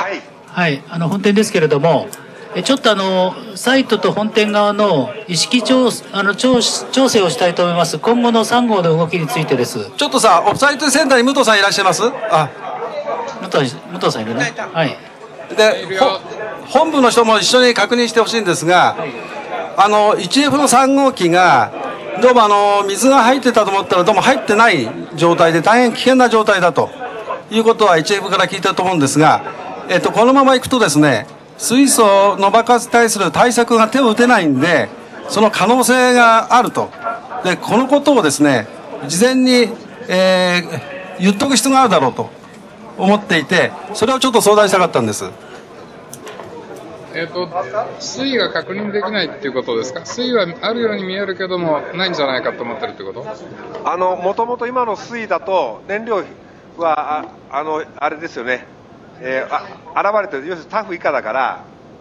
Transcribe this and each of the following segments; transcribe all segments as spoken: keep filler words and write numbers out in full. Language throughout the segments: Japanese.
はい、 はい、あの本店ですけれども、えちょっとあのサイトと本店側の意識調あの調調整をしたいと思います。今後のさん号の動きについてです。 ちょっとさ、オフサイトセンターに武藤さんいらっしゃいます？あ、 武藤武藤さんいるね。はい。 で、本部の人も一緒に確認してほしいんですが、はい、あの ワンエフ のさん号機がどうもあの水が入ってたと思ったらどうも入ってない状態で大変危険な状態だということは ワンエフ から聞いたと思うんですが、えっと、このままいくとですね、水素の爆発に対する対策が手を打てないんで、その可能性があると。で、このことをですね、事前に、えー、言っとく必要があるだろうと思っていて、それをちょっと相談したかったんです。 えーと、水位が確認できないっていうことですか？水位はあるように見えるけども、ないんじゃないかと思ってるってこと？ あの、もともと今の水位だと、燃料は、あ、あの、あれですよね。えー、あ現れてる、要するにタフ以下だから、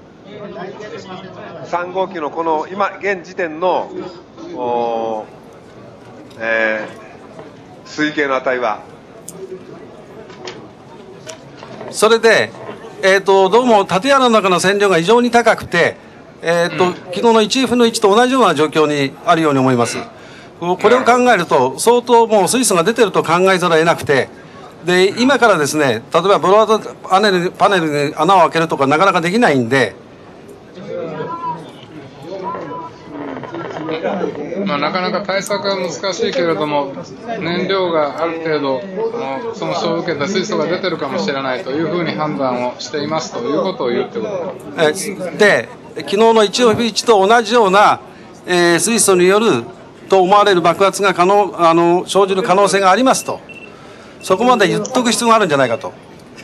さん号機のこの今現時点の、えー、水位計の値は。 それで、えー、とどうも建屋の中の線量が異常に高くて、えーとうん、昨日の ワンエフ のいちと同じような状況にあるように思います。これを考えると相当もう水素が出てると考えざるを得なくて、で今からですね、例えばブロワードパネル、パネルに穴を開けるとかなかなかできないんで、 まあ、なかなか対策は難しいけれども、燃料がある程度その衝を受けた水素が出てるかもしれないというふうに判断をしていますということを言うってことで、昨日の ワンエフいちと同じような、えー、水素によると思われる爆発が可能あの生じる可能性がありますと、そこまで言っとく必要があるんじゃないかと。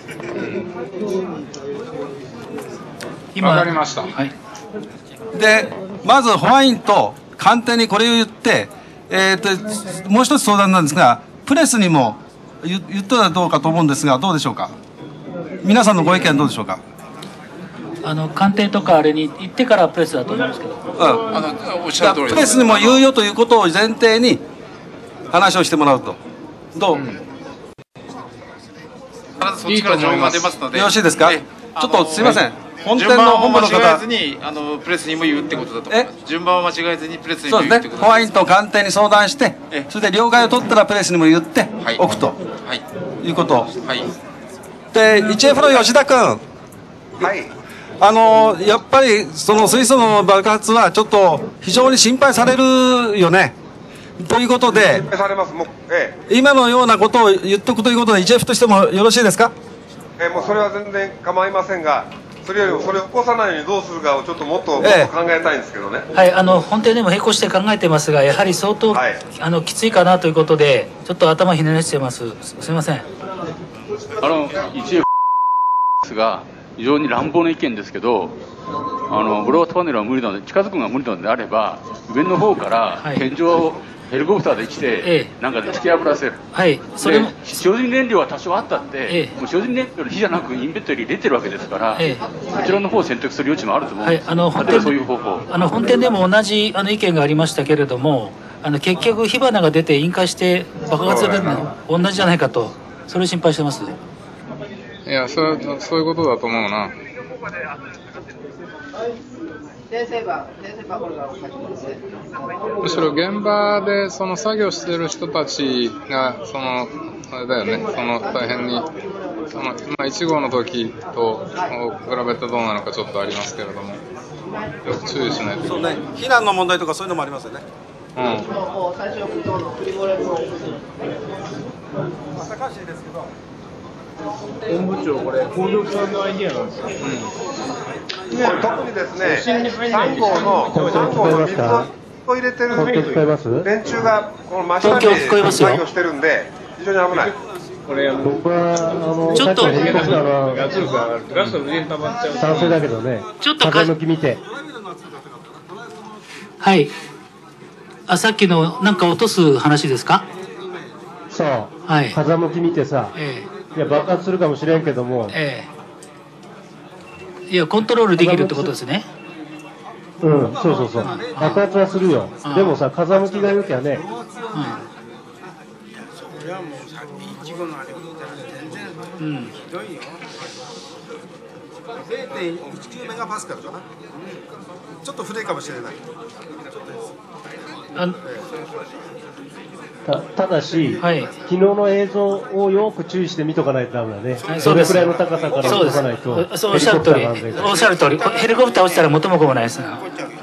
今わかりました。 はい、でまずホワインと官邸にこれを言って、えー、ともう一つ相談なんですが、プレスにも言, 言ったらどうかと思うんですが、どうでしょうか。皆さんのご意見どうでしょうか。 あの官邸とかあれに行ってからプレスだと思うんですけど、うん、 あのおっしゃる通りです。プレスにも言うよということを前提に話をしてもらうと、どう、うん、 そっちから情報が出ますので、 よろしいですか。ちょっとすいません、はい、本店の本部の方、 順番を間違えずにあのプレスにも言うってことだと思います。順番を間違えずにプレスにも言うってことです。 そうですね、ホワインと官邸に相談して、それで了解を取ったらプレスにも言っておくと、はい、いうこと、はい、で ワンエフ の吉田君、はい、あのやっぱりその水素の爆発はちょっと非常に心配されるよね。ということで、心配されます。もう、ええ、今のようなことを言っとくということで ワンエフ としてもよろしいですか。 えー、もうそれは全然構いませんが、それよりもそれを起こさないようにどうするかをちょっともっと、もっと考えたいんですけどね。 はい、あの本店でも並行して考えてますが、やはり相当、はい、あのきついかなということで、ちょっと頭ひねらしてます。すみません。 あの ワンエフ ですが、非常に乱暴な意見ですけど、あのブロードパネルは無理なので、近づくのが無理なのであれば、上の方から天井をヘリコプターで来て、ええ、なんかで突き破らせる、はい、それも精進燃料は多少あったって、ええ、もう精進燃料の火じゃなくインベントリー出てるわけですから、ええ、こちらの方を選択する余地もあると思うんです。はい、あの本店そういう方法、 あの本店でも同じあの意見がありましたけれども、あの結局火花が出て引火して爆発が出るの同じじゃないかと、それを心配してます。 いや、そそういうことだと思うな。むしろ現場でその作業している人たちがそのあれだよね、その大変にその、まあ、いち号の時と比べてどうなのかちょっとありますけれども、よく注意しないと。 そうね、避難の問題とかそういうのもありますよね。うん。難しいですけど。 本部長、これ工場さんのアイディアなんですよ。うんこれ特にですね、さん号のさん号の水を入れてる電柱がこの真下に作業してるんで非常に危ない。 これ僕はあのちょっとガスがガスの上に溜まっちゃう。賛成だけどね。ちょっと風向き見て。 はい。あ、さっきのなんか落とす話ですか。 そう。はい。風向き見てさ。ええ、いや爆発するかもしれんけども。ええ。いやコントロールできるってことですね。うん、そうそうそう。爆発はするよ。でもさ、風向きが良きゃね。うん。それはもうさっきいち号のあれ見たら全然ひどいよ。 ゼロてんいちきゅうメガパスカルかな。ちょっと古いかもしれない。 た, ただし、はい、昨日の映像をよく注意して見とかないとダメだね。どれくらいの高さから落とさないと。 そうおっしゃる通り、おっしゃる通り、ヘリコプター落ちたら元も子もないです。